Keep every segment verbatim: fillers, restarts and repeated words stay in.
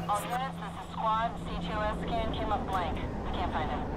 All units, this is squad. C two S scan came up blank. I can't find him.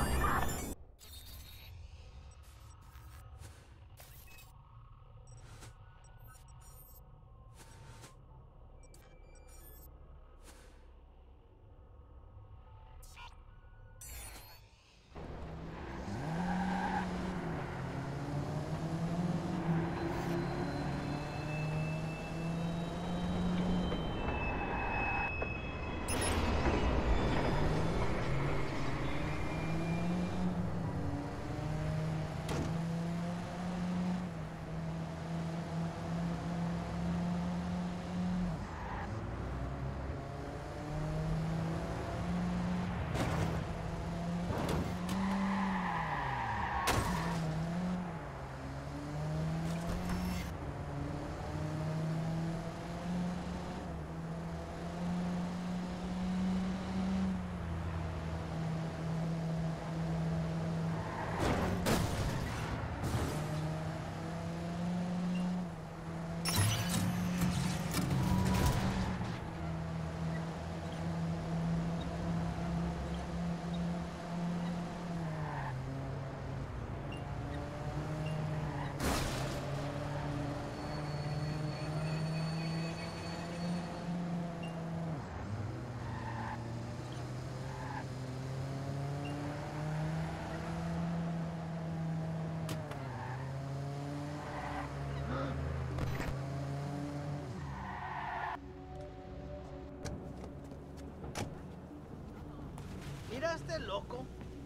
¿Miraste loco?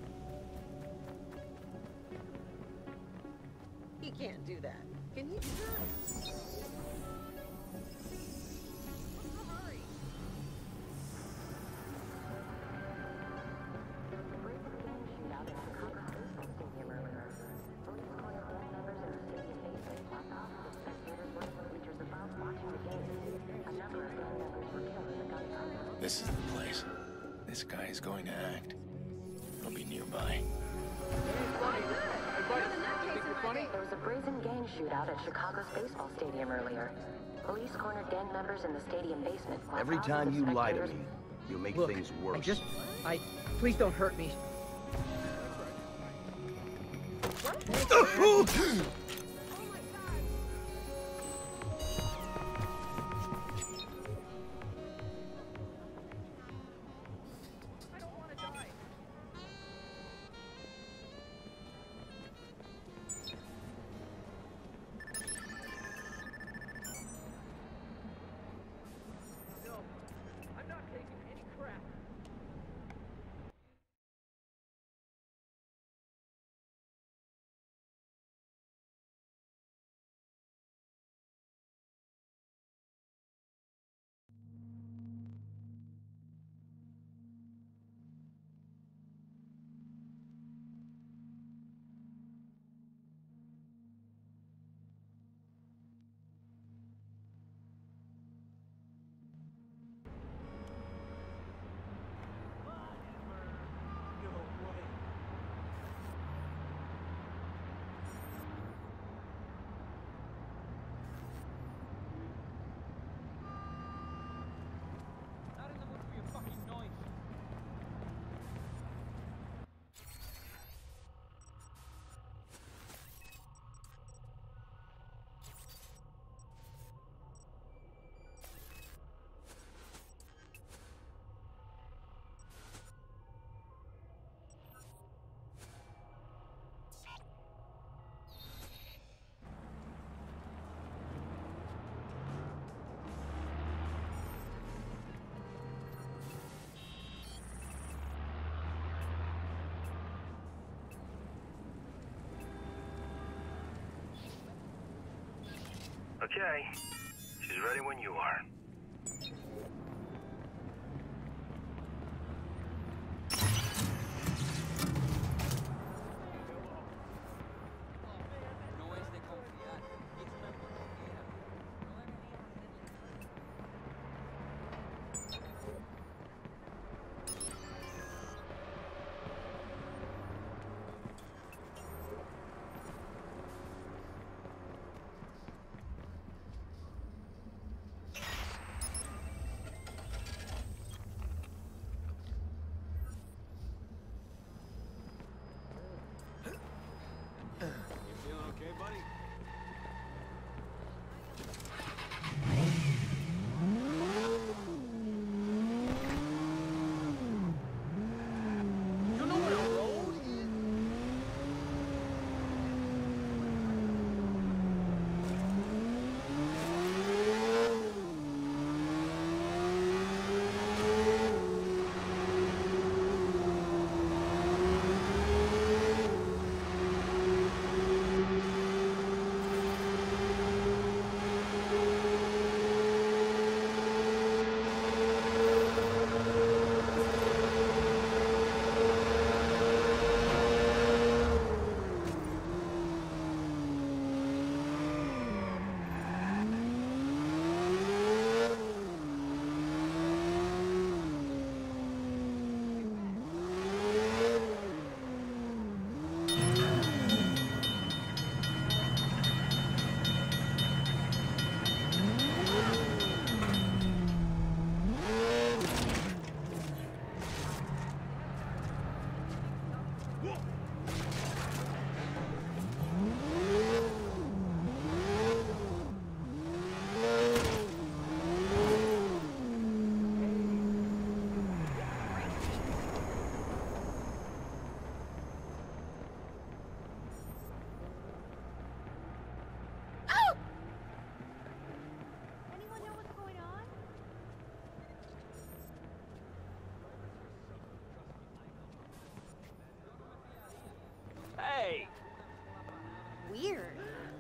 He can't do that. Can he do that? This is the place. This guy is going to act. I'll be nearby. There was a brazen gang shootout at Chicago's baseball stadium earlier. Police cornered gang members in the stadium basement. Every time you lie to me, you make Look, things worse. I just... I... Please don't hurt me. Okay. She's ready when you are. weird.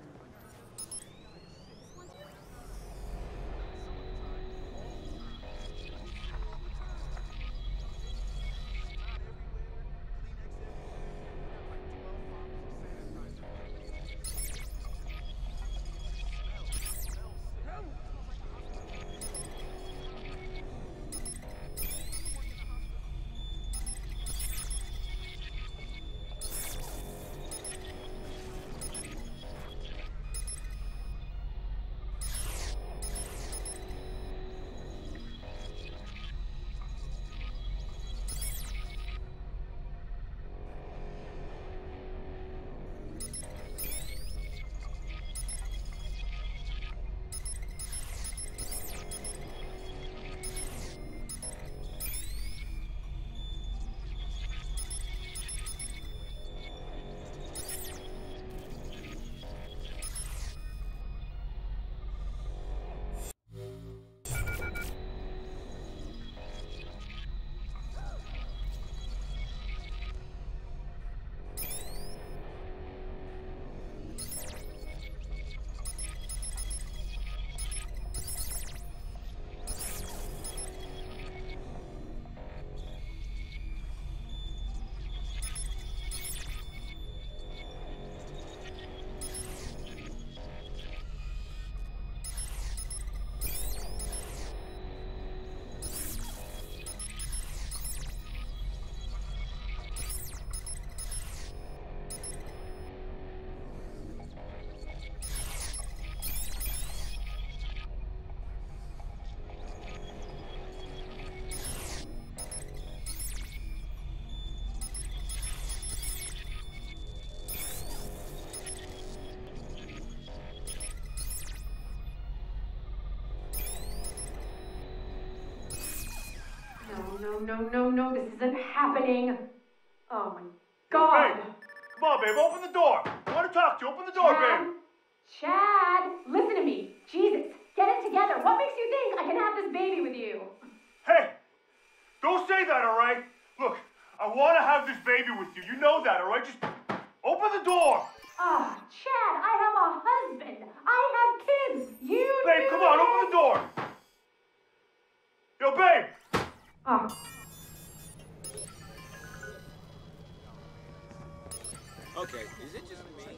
No, no, no, no, this isn't happening. Oh my God. Babe, come on, babe, open the door. I want to talk to you. Open the door, Chad, babe. Chad, listen to me. Jesus, get it together. What makes you think I can have this baby with you? Hey, don't say that, all right? Look, I want to have this baby with you. You know that, all right? Just open the door. Ah, Chad, I have a husband. I have kids. You Babe, do come on, this. open the door. Yo, babe. Ah. Okay, is it just me?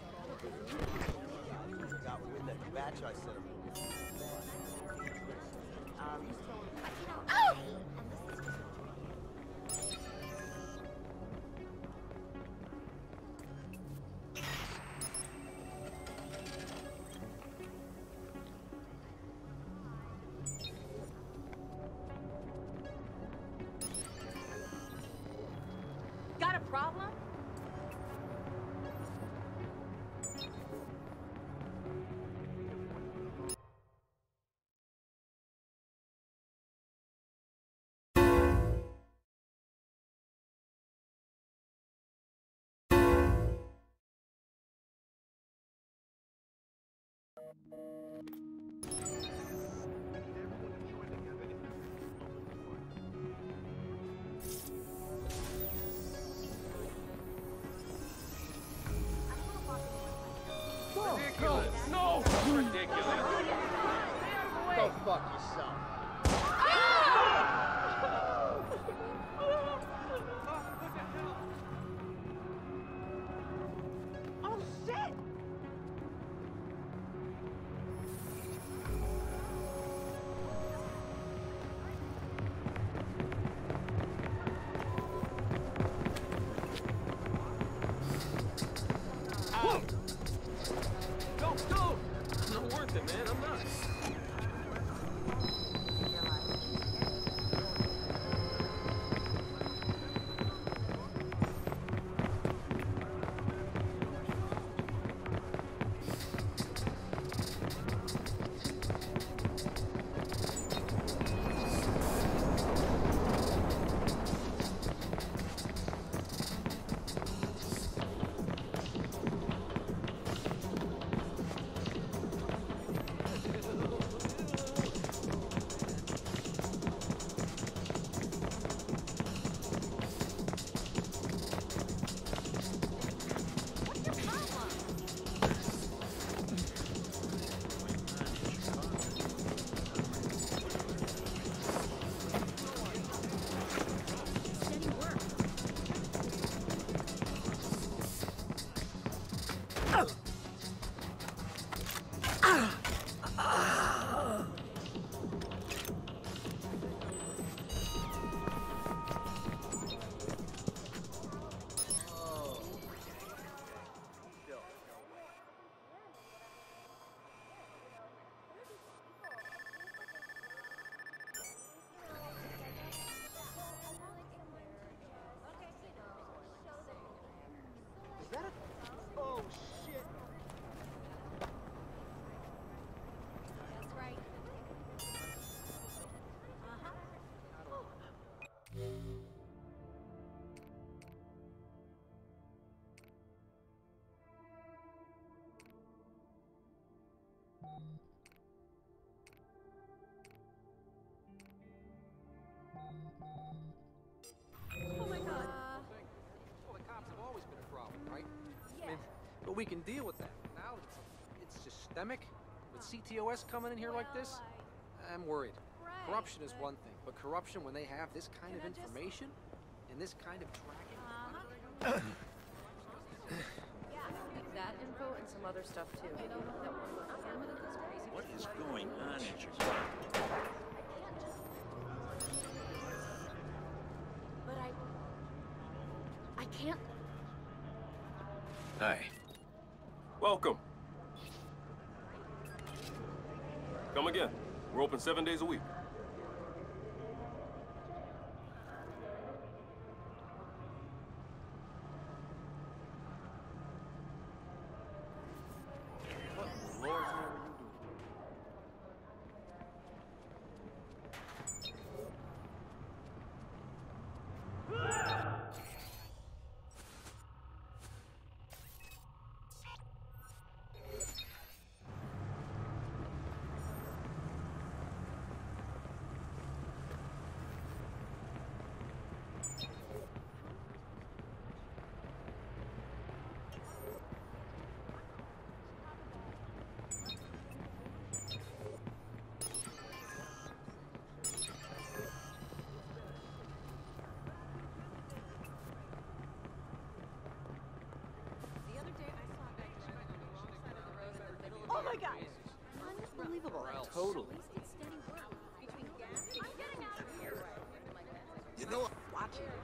Got wind that batch I sent him. Um, Oh! Got a problem? Ridiculous. No! Ridiculous. Go fuck yourself. Oh, shit! Ow! Don't, don't! I'm not worth it, man. I'm not. Oh, shit. That's right. Oh my god. Well, the cops have always been a problem, right? Yeah. I mean, but we can deal with that. Now it's, it's systemic. With C T O S coming in here like Well, this, I- I'm worried. Right, Corruption is but- one thing, but corruption when they have this kind Can of I just- information and this kind of tracking. Uh-huh. Yeah. That info and some other stuff too. You know, that one about the family that goes crazy. What is going on at your bar? But I... I can't... Hi. Welcome. Come again. We're open seven days a week. What in the Lord's name are you doing? The other day I saw a guy driving on the wrong side of the road in the middle of Oh the my god! Unbelievable. Totally. Steady work between gas I'm getting out of here. You know what? Watch it.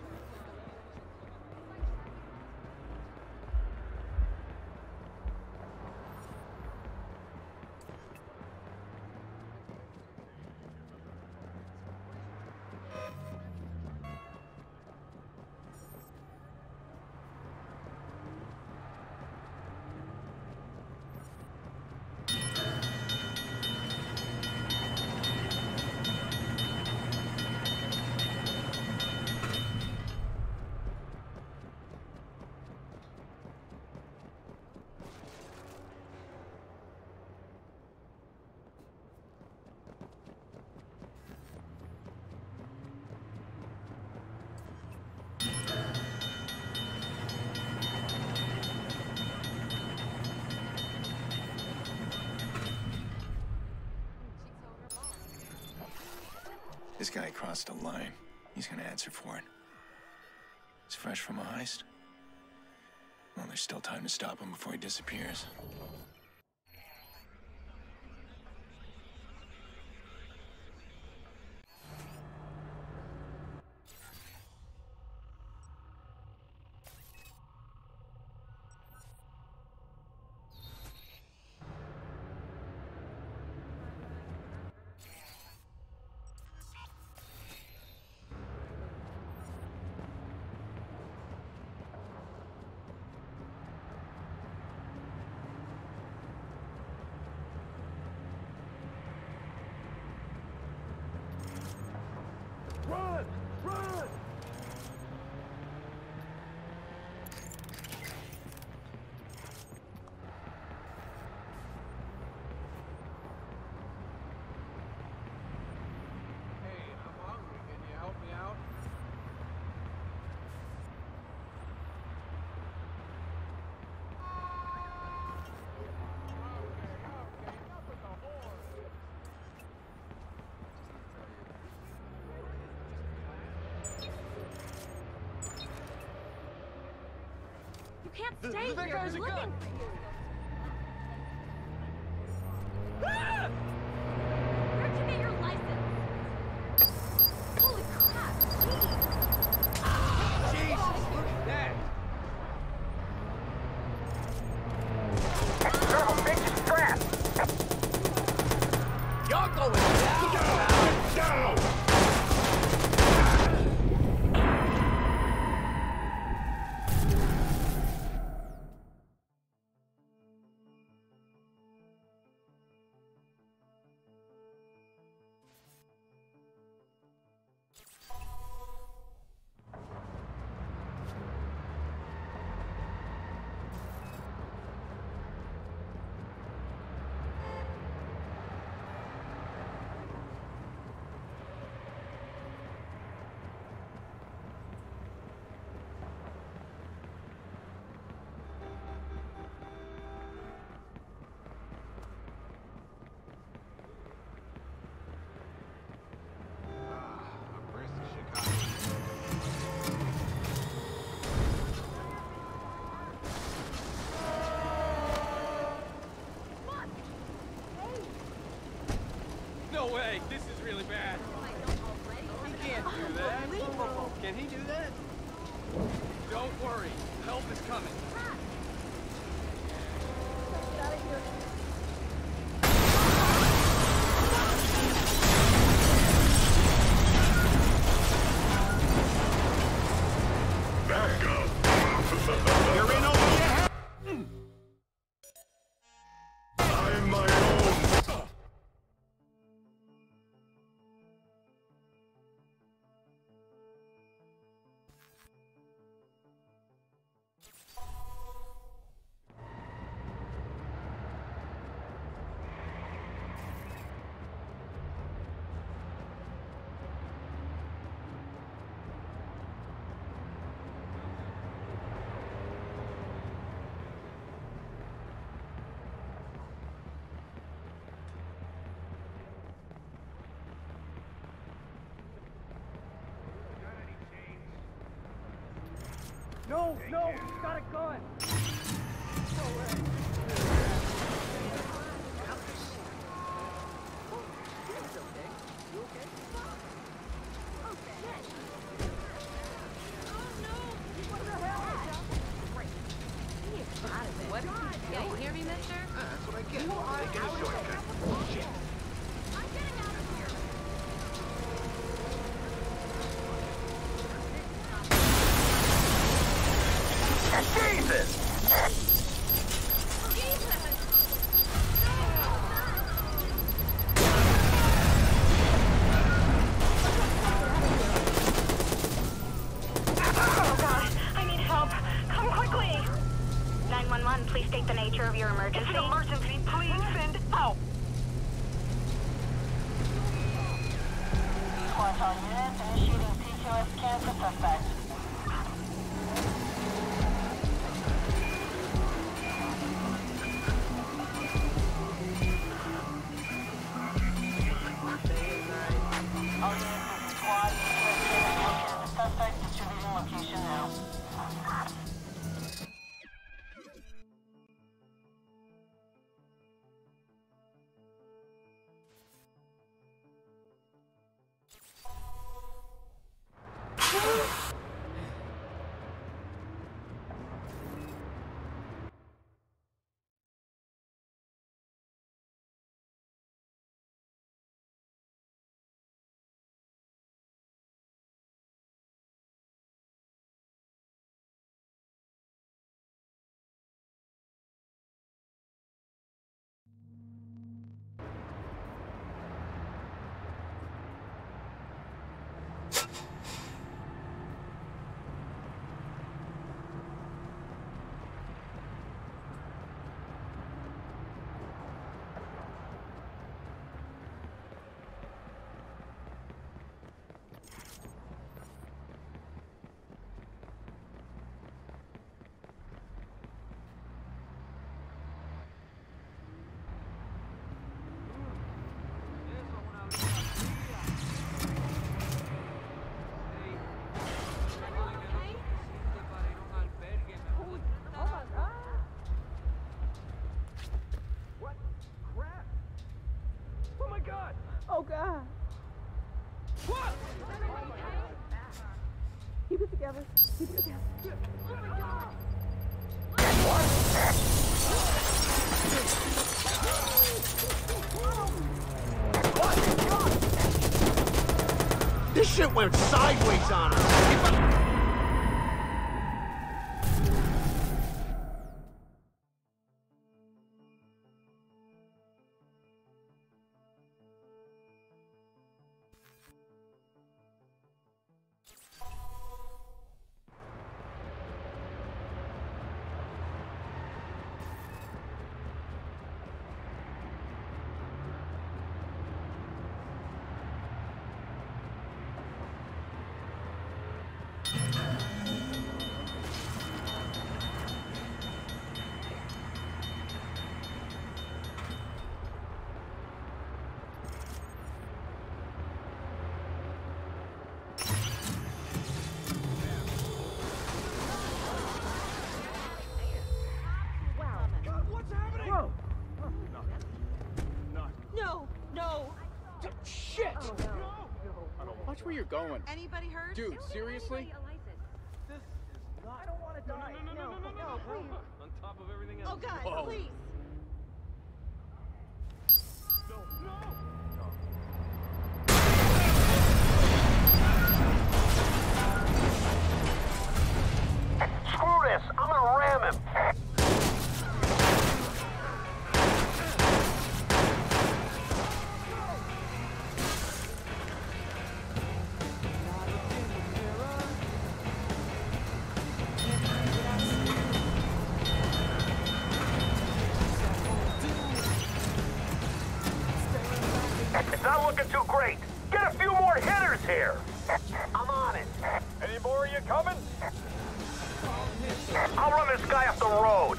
This guy crossed a line. He's gonna answer for it. He's fresh from a heist. Well, there's still time to stop him before he disappears. Run! Run! Hey, I'm hungry. Can you help me out? You can't stay here! They're looking for you! Ah! Where'd you get your license? Holy crap! Jeez! Jesus, look at that! You're going down! Down! really bad. He can't do that. Can he do that? Don't worry. Help is coming. Get out of here. Back up. You're in over your head. I'm my own. No, no, he's got a gun. No way. It's okay. You okay? Oh, shit. Oh, no. What the hell? Great. He is out of it. What? Yeah, you hear me, mister? Uh, that's what I get. Taking a shortcut. Shit. I'm getting out of here. Jesus! Oh God, I need help. Come quickly. nine one one, please state the nature of your emergency. It's an emergency. Please send help. Squad units initiating P Q S scan for suspect. All units in squad, P Q S scan has located the suspect, distributing location now. Oh, God. What? Keep it together. Keep it together. Oh, my God. This shit went sideways on us. you're going. Anybody hurt? Dude, seriously? This is not... I don't want to die. No, no, no, no, no, no, no, please. On top of everything else. Oh, God, Whoa. please. No, no! Screw this! I'm gonna ram him! It's not looking too great. Get a few more hitters here. I'm on it. Any more of you coming? I'll run this guy off the road.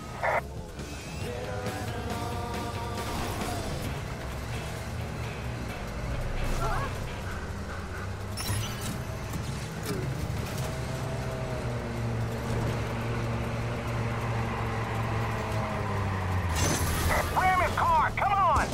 Ram his car, come on!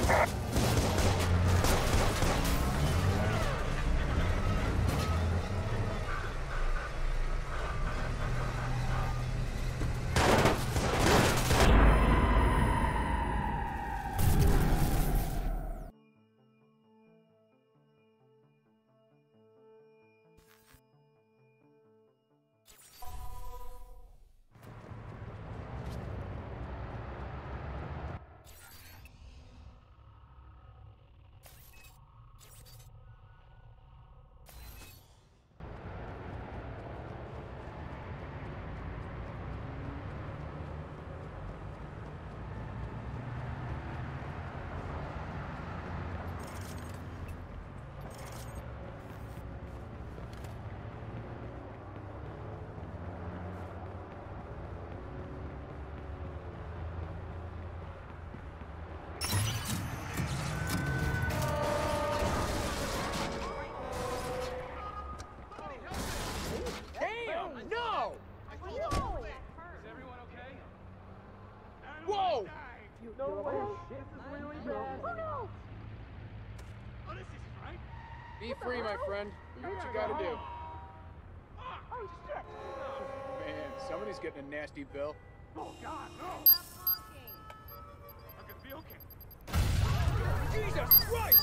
Whoa! You know what? This is really bad. Oh, no! Oh, this is right. Be free, my friend. Do what you gotta do. Oh, shit! Man, somebody's getting a nasty bill. Oh, God, no! Stop honking. I'm gonna be okay. Jesus Christ!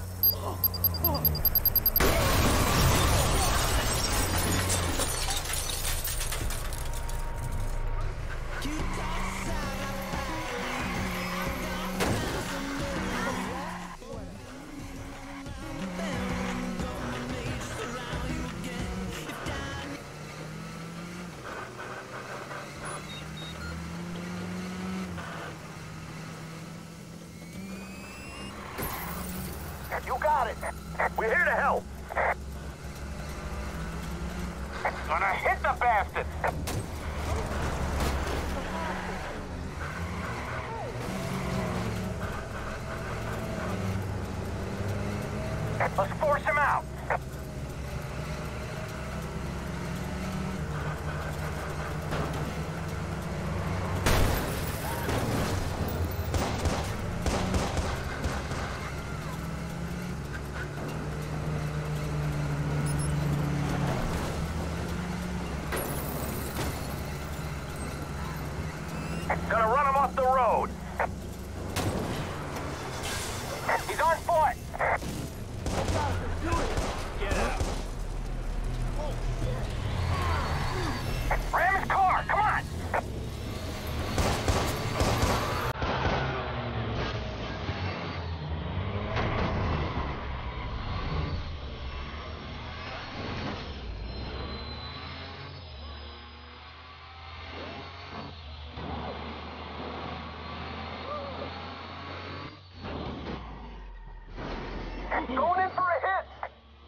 You got it. We're here to help. Gonna hit the bastard. Let's force him out. Gonna run him off the road. He's on foot. Get out. Ram his car, come on. Going in for a hit.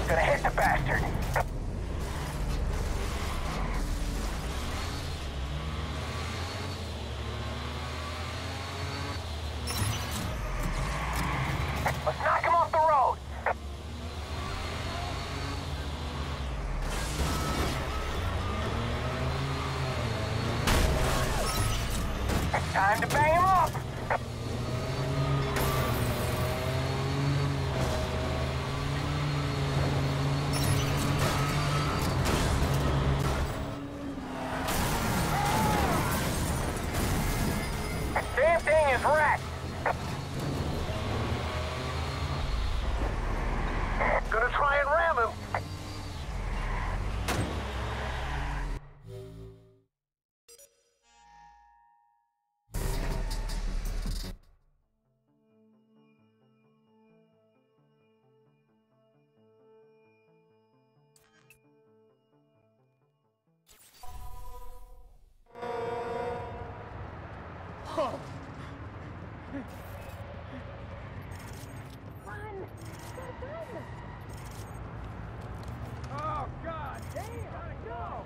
Gonna hit the bastard. Let's knock him off the road. Time to bang him up. Damn thing is wrecked. Gonna try and ram him. Oh. Oh, God damn! Gotta go!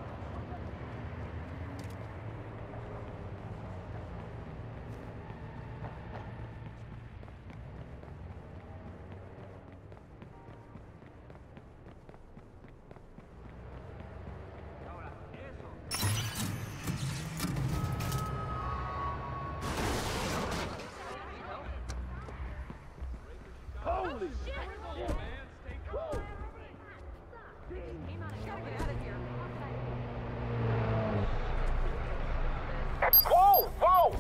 Holy shit! Whoa! Whoa!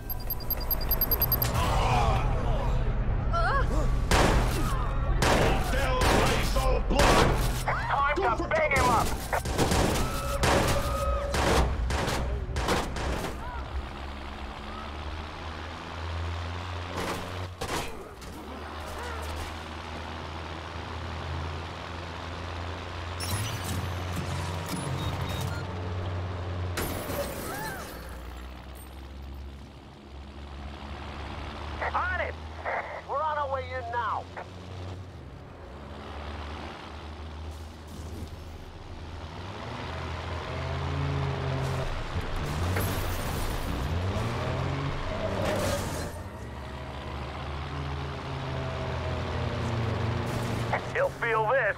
Time to bang him up! On it! We're on our way in now. He'll feel this.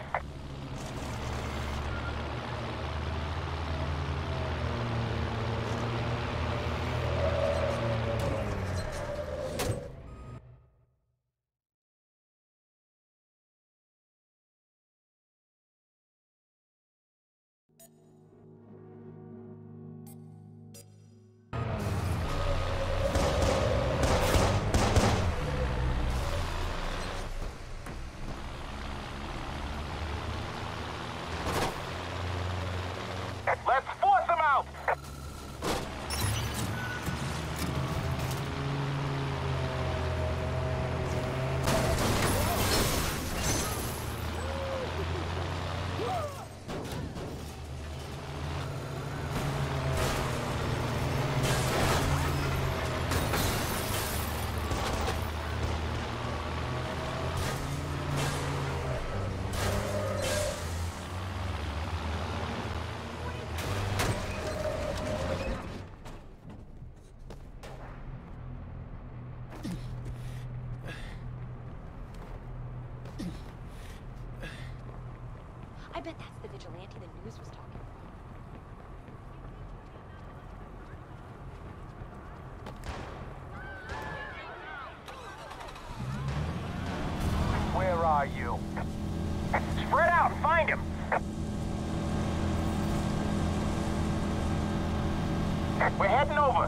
Let's force him out! I bet that's the vigilante the news was talking about. Where are you? Spread out and find him! We're heading over.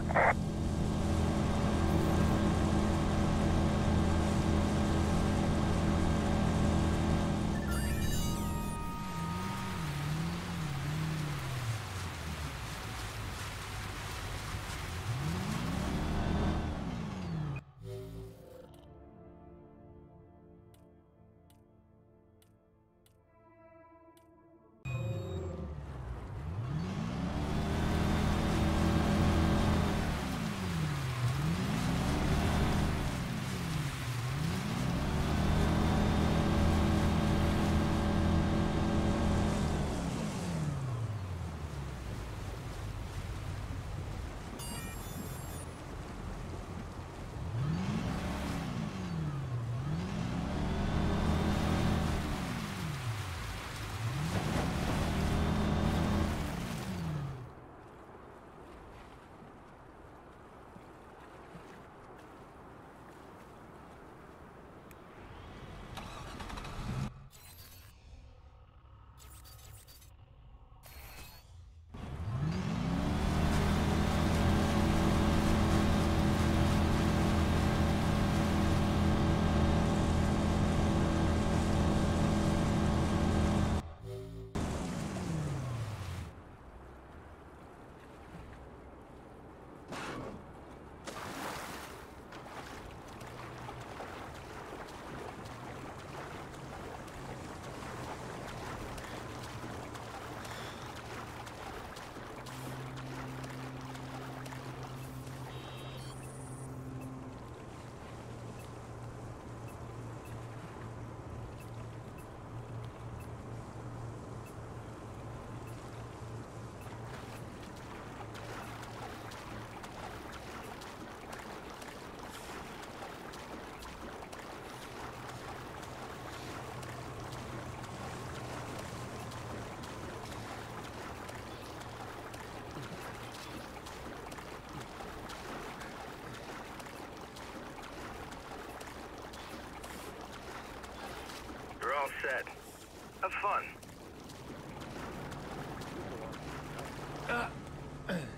said. Have fun. Uh,